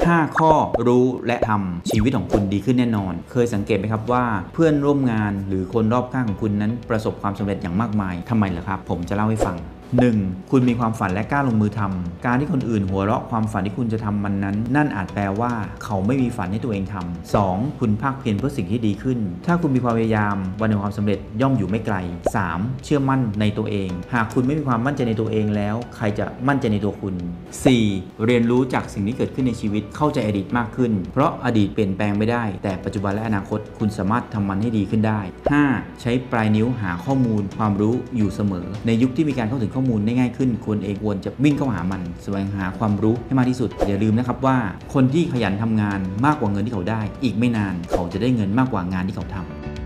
5 ข้อรู้และทำชีวิตของคุณดีขึ้นแน่นอนเคยสังเกตไหมครับว่าเพื่อนร่วมงานหรือคนรอบข้างของคุณนั้นประสบความสำเร็จอย่างมากมายทำไมล่ะครับผมจะเล่าให้ฟัง 1. คุณมีความฝันและกล้าลงมือทำการที่คนอื่นหัวเราะความฝันที่คุณจะทำมันนั้นนั่นอาจแปลว่าเขาไม่มีฝันให้ตัวเองทำ 2. คุณภาคเพียรเพื่อสิ่งที่ดีขึ้นถ้าคุณมีความพยายามวันแห่งความสำเร็จย่อมอยู่ไม่ไกล 3. เชื่อมั่นในตัวเองหากคุณไม่มีความมั่นใจในตัวเองแล้วใครจะมั่นใจในตัวคุณ 4. เรียนรู้จากสิ่งที่เกิดขึ้นในชีวิตเข้าใจอดีตมากขึ้นเพราะอดีตเปลี่ยนแปลงไม่ได้แต่ปัจจุบันและอนาคตคุณสามารถทำมันให้ดีขึ้นได้ 5. ใช้ปลายนิ้วหาข้อมูลความรู้อยู่เสมอในยุคที่มีการเข้าถึงข้อมูลได้ง่ายขึ้นคุณเองควรจะวิ่งเข้าหามันแสวงหาความรู้ให้มากที่สุดอย่าลืมนะครับว่าคนที่ขยันทำงานมากกว่าเงินที่เขาได้อีกไม่นานเขาจะได้เงินมากกว่างานที่เขาทำ